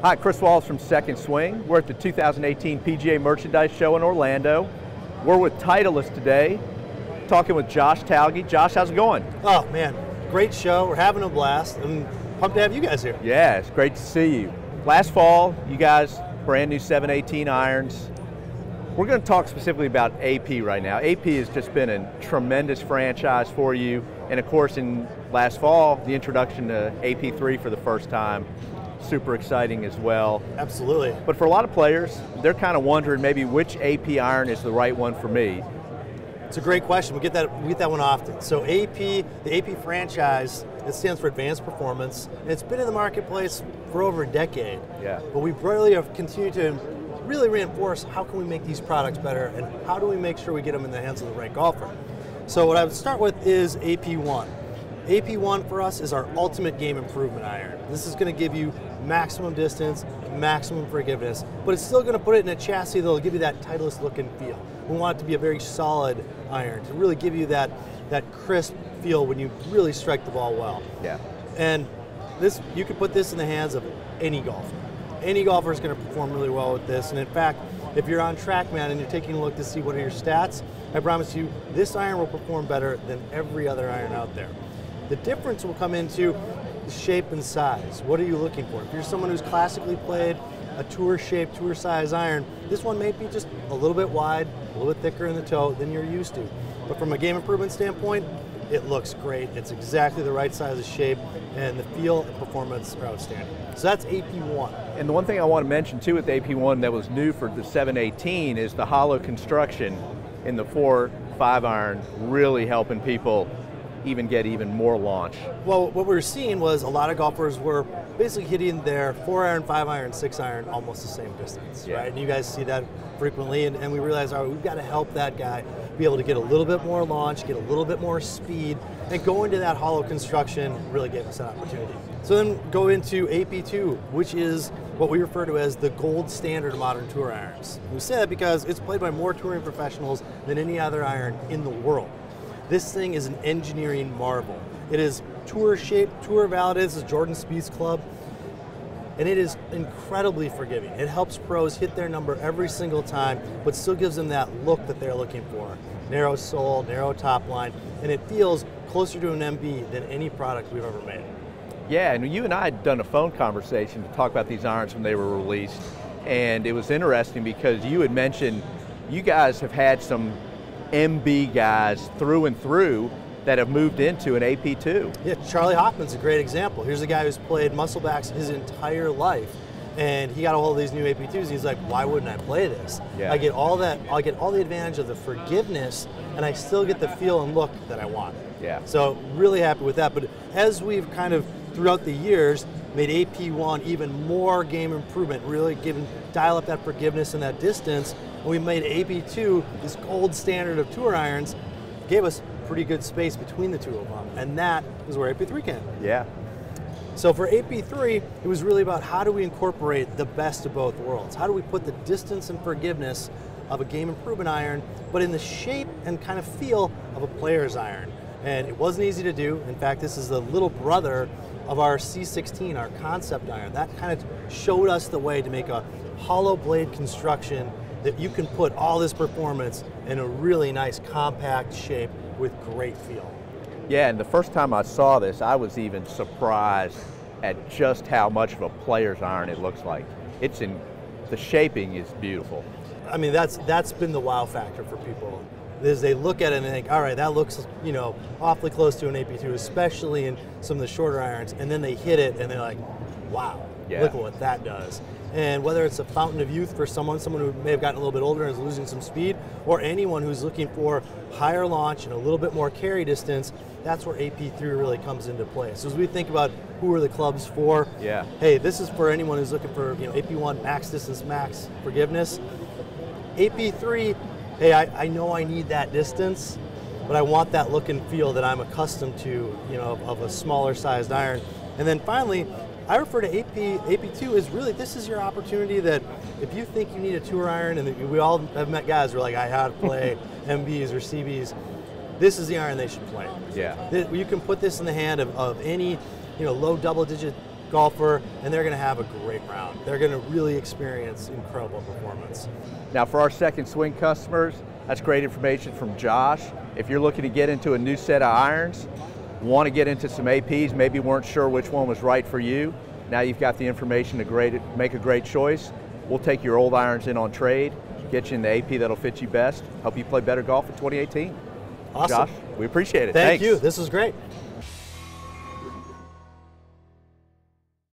Hi, Chris Wallace from Second Swing. We're at the 2018 PGA Merchandise Show in Orlando. We're with Titleist today, talking with Josh Talge. Josh, how's it going? Oh man, great show. We're having a blast. I'm pumped to have you guys here. Yeah, it's great to see you. Last fall, you guys, brand new 718 irons. We're going to talk specifically about AP right now. AP has just been a tremendous franchise for you. And of course, in last fall, the introduction to AP3 for the first time. Super exciting as well. Absolutely. But for a lot of players, they're kind of wondering maybe which AP iron is the right one for me. It's a great question. We get that one often. So AP, the AP franchise, it stands for Advanced Performance, and it's been in the marketplace for over a decade. Yeah. But we really have continued to really reinforce how can we make these products better and how do we make sure we get them in the hands of the right golfer. So what I would start with is AP1. AP1 for us is our ultimate game improvement iron. This is going to give you maximum distance, maximum forgiveness, but it's still going to put it in a chassis that'll give you that Titleist look and feel. We want it to be a very solid iron to really give you that crisp feel when you really strike the ball well. Yeah. And this, you can put this in the hands of any golfer. Any golfer is going to perform really well with this. And in fact, if you're on TrackMan and you're taking a look to see what are your stats, I promise you, this iron will perform better than every other iron out there. The difference will come into the shape and size. What are you looking for? If you're someone who's classically played a tour shape, tour size iron, this one may be just a little bit wide, a little bit thicker in the toe than you're used to. But from a game improvement standpoint, it looks great. It's exactly the right size and shape, and the feel and performance are outstanding. So that's AP1. And the one thing I want to mention too with AP1 that was new for the 718 is the hollow construction in the 4-5 iron, really helping people get even more launch. Well, what we were seeing was a lot of golfers were basically hitting their 4-iron, 5-iron, 6-iron almost the same distance, right? And you guys see that frequently, and we realized, all right, we've got to help that guy be able to get a little bit more launch, get a little bit more speed, and go into that hollow construction really gave us that opportunity. So then go into AP2, which is what we refer to as the gold standard of modern tour irons. We say that because it's played by more touring professionals than any other iron in the world. This thing is an engineering marvel. It is tour shaped, tour validated. This is Jordan Spieth's club, and it is incredibly forgiving. It helps pros hit their number every single time, but still gives them that look that they're looking for. Narrow sole, narrow top line, and it feels closer to an MB than any product we've ever made. Yeah, and you and I had done a phone conversation to talk about these irons when they were released, and it was interesting because you had mentioned you guys have had some MB guys through and through that have moved into an AP2. Yeah, Charlie Hoffman's a great example. Here's a guy who's played muscle backs his entire life, and he got a hold of these new AP2s. He's like, why wouldn't I play this? Yeah. I get all the advantage of the forgiveness, and I still get the feel and look that I want. Yeah. So really happy with that. But as we've kind of throughout the years made AP1 even more game improvement, really dial up that forgiveness and that distance, and we made AP2 this gold standard of tour irons, gave us pretty good space between the two of them, and that is where AP3 came. Yeah. So for AP3, it was really about how do we incorporate the best of both worlds? How do we put the distance and forgiveness of a game improvement iron, but in the shape and kind of feel of a player's iron? And it wasn't easy to do. In fact, this is the little brother of our C16, our concept iron. That kind of showed us the way to make a hollow blade construction that you can put all this performance in a really nice compact shape with great feel. Yeah, and the first time I saw this, I was even surprised at just how much of a player's iron it looks like. The shaping is beautiful. I mean, that's been the wow factor for people. Is they look at it and they think, all right, that looks, awfully close to an AP2, especially in some of the shorter irons, and then they hit it and they're like, wow, look at what that does. And whether it's a fountain of youth for someone who may have gotten a little bit older and is losing some speed, or anyone who's looking for higher launch and a little bit more carry distance, that's where AP3 really comes into play. So as we think about who are the clubs for, hey, this is for anyone who's looking for AP1 max distance, max forgiveness. AP3, hey, I know I need that distance, but I want that look and feel that I'm accustomed to, of a smaller sized iron. And then finally, I refer to AP2 as really, this is your opportunity that if you think you need a tour iron, and we all have met guys who are like, I had to play MBs or CBs, this is the iron they should play. Yeah. You can put this in the hand of any low double-digit golfer, and they're going to have a great round. They're going to really experience incredible performance. Now for our second swing customers, that's great information from Josh. If you're looking to get into a new set of irons, want to get into some APs, maybe weren't sure which one was right for you, now you've got the information to make a great choice. We'll take your old irons in on trade, get you in the AP that'll fit you best, help you play better golf in 2018. Awesome. Josh, we appreciate it. Thank Thanks. you. This was great.